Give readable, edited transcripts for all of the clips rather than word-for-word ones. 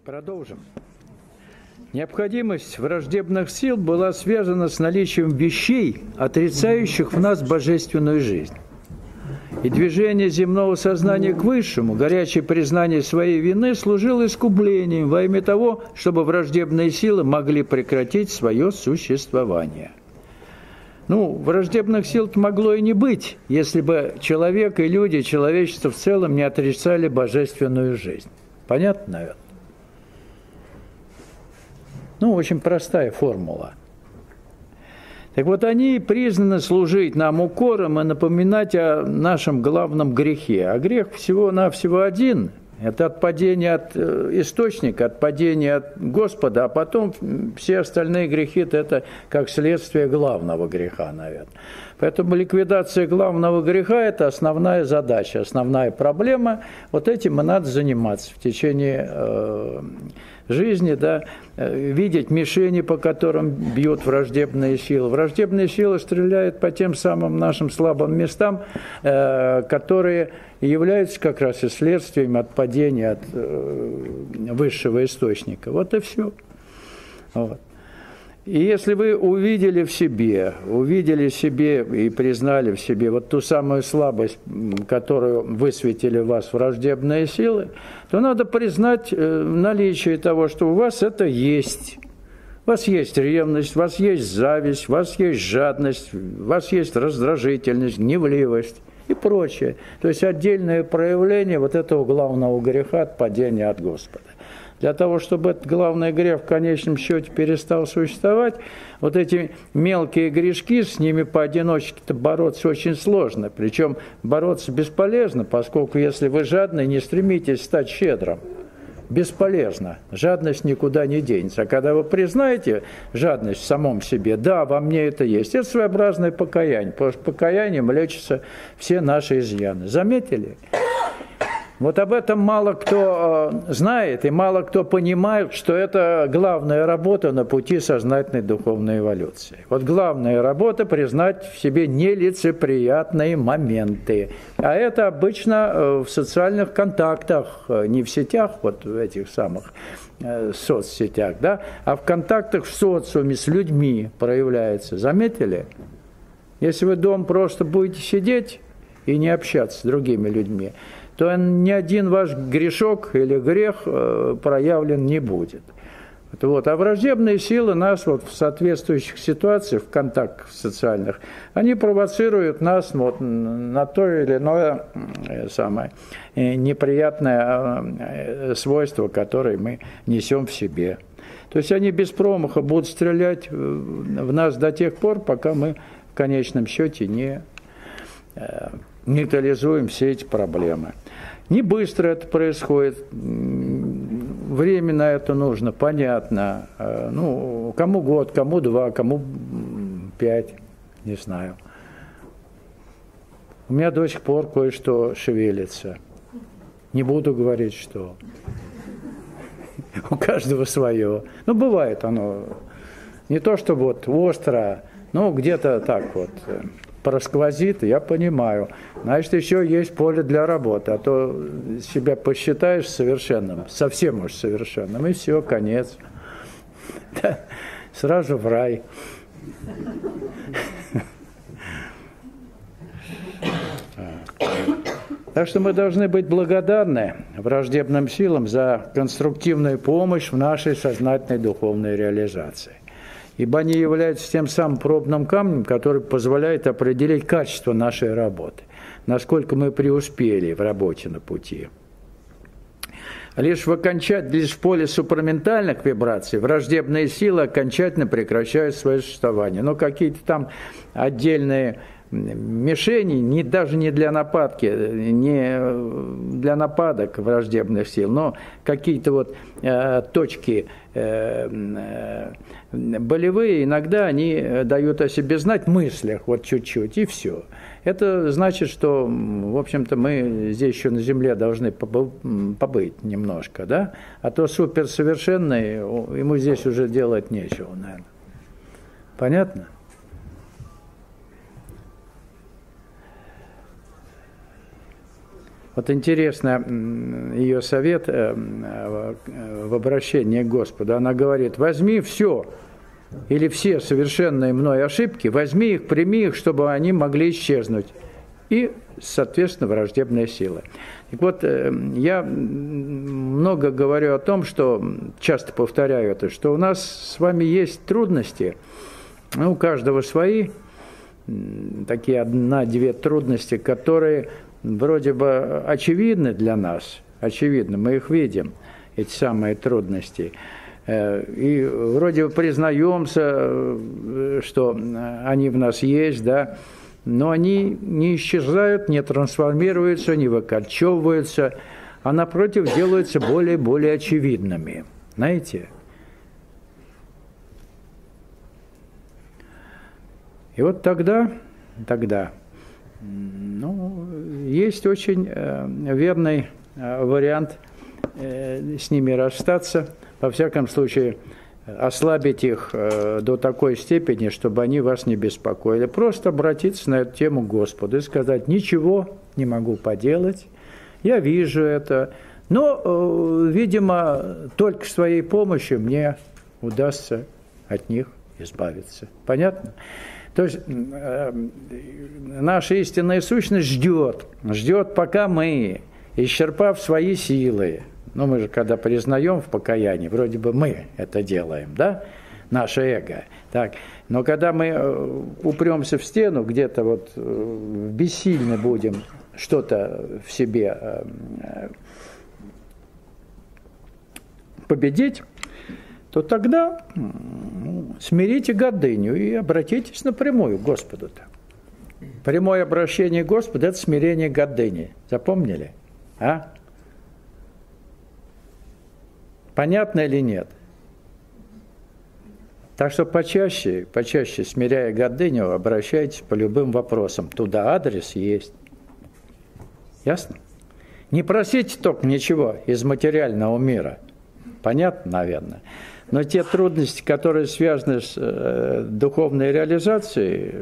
Продолжим. Необходимость враждебных сил была связана с наличием вещей, отрицающих в нас божественную жизнь. И движение земного сознания к высшему, горячее признание своей вины, служило искуплением во имя того, чтобы враждебные силы могли прекратить свое существование. Враждебных сил-то могло и не быть, если бы человек и люди, человечество в целом не отрицали божественную жизнь. Понятно, наверное? Очень простая формула. Так вот, они признаны служить нам укором и напоминать о нашем главном грехе. А грех всего-навсего один. Это отпадение от источника, отпадение от Господа, а потом все остальные грехи – это как следствие главного греха, наверное. Поэтому ликвидация главного греха – это основная задача, основная проблема. Вот этим и надо заниматься в течение жизни, да, видеть мишени, по которым бьют враждебные силы. Враждебные силы стреляют по тем самым нашим слабым местам, которые являются как раз и следствием отпадения от высшего источника. Вот и все. Вот. И если вы увидели в себе и признали в себе вот ту самую слабость, которую высветили в вас враждебные силы, то надо признать наличие того, что у вас это есть. У вас есть ревность, у вас есть зависть, у вас есть жадность, у вас есть раздражительность, гневливость и прочее. То есть отдельное проявление вот этого главного греха, отпадения от Господа. Для того, чтобы этот главный грех в конечном счете перестал существовать, вот эти мелкие грешки, с ними поодиночке-то бороться очень сложно. Причем бороться бесполезно, поскольку если вы жадный, не стремитесь стать щедрым. Бесполезно. Жадность никуда не денется. А когда вы признаете жадность в самом себе, да, во мне это есть, это своеобразное покаяние. Потому что покаянием лечатся все наши изъяны. Заметили? Вот об этом мало кто знает и мало кто понимает, что это главная работа на пути сознательной духовной эволюции. Вот главная работа – признать в себе нелицеприятные моменты. А это обычно в социальных контактах, не в сетях, вот в этих самых соцсетях, да, а в контактах в социуме с людьми проявляется. Заметили? Если вы дома просто будете сидеть и не общаться с другими людьми, то ни один ваш грешок или грех проявлен не будет. Вот. А враждебные силы нас вот в соответствующих ситуациях, в контактах социальных, они провоцируют нас вот на то или иное самое неприятное свойство, которое мы несем в себе. То есть они без промаха будут стрелять в нас до тех пор, пока мы в конечном счете не нейтрализуем все эти проблемы. Не быстро это происходит, время на это нужно, понятно. Кому год, кому 2, кому 5, не знаю. У меня до сих пор кое-что шевелится. Не буду говорить, что. У каждого свое. Бывает оно. Не то, что вот остро, где-то так вот. Просквозит, я понимаю. Значит, еще есть поле для работы, а то себя посчитаешь совершенным, совсем уж совершенным, и все, конец. Да, сразу в рай. Так что мы должны быть благодарны враждебным силам за конструктивную помощь в нашей сознательной духовной реализации. Ибо они являются тем самым пробным камнем, который позволяет определить качество нашей работы, насколько мы преуспели в работе на пути. Лишь в поле супраментальных вибраций враждебные силы окончательно прекращают свое существование. Но какие-то там отдельные мишени, даже не для нападки, не для нападок враждебных сил, но какие-то вот точки болевые, иногда они дают о себе знать в мыслях, вот чуть-чуть, и все. Это значит, что, в общем-то, мы здесь еще на земле должны побыть немножко, да? А то суперсовершенный, ему здесь уже делать нечего, наверное. Понятно? Вот интересно ее совет в обращении к Господу. Она говорит: возьми все или все совершенные мной ошибки, возьми их, прими их, чтобы они могли исчезнуть. И, соответственно, враждебная сила. Так вот, я много говорю о том, что, часто повторяю это, что у нас с вами есть трудности, у каждого свои, такие 1-2 трудности, которые вроде бы очевидны для нас, очевидно, мы их видим, эти самые трудности, и вроде бы признаемся, что они в нас есть, да, но они не исчезают, не трансформируются, не выкорчевываются, а напротив делаются более и более очевидными, знаете. И вот тогда есть очень верный вариант с ними расстаться, во всяком случае, ослабить их до такой степени, чтобы они вас не беспокоили. Просто обратиться на эту тему к Господу и сказать: ничего не могу поделать, я вижу это, но, видимо, только своей помощью мне удастся от них избавиться. Понятно? То есть наша истинная сущность ждет, пока мы, исчерпав свои силы, мы же когда признаем в покаянии, вроде бы мы это делаем, да, наше эго, так, но когда мы упремся в стену, где-то вот бессильны будем что-то в себе победить, то тогда смирите гордыню и обратитесь напрямую к Господу-то. Прямое обращение к Господу – это смирение гордыни. Запомнили? А? Понятно или нет? Так что почаще, смиряя гордыню, обращайтесь по любым вопросам. Туда адрес есть. Ясно? Не просите только ничего из материального мира. Понятно, наверное. Но те трудности, которые связаны с духовной реализацией,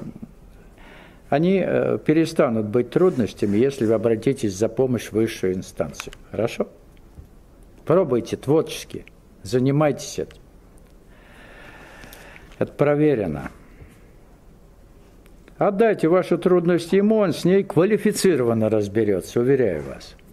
они перестанут быть трудностями, если вы обратитесь за помощью в высшую инстанцию. Хорошо? Пробуйте творчески, занимайтесь этим. Это проверено. Отдайте вашу трудность ему, он с ней квалифицированно разберется, уверяю вас.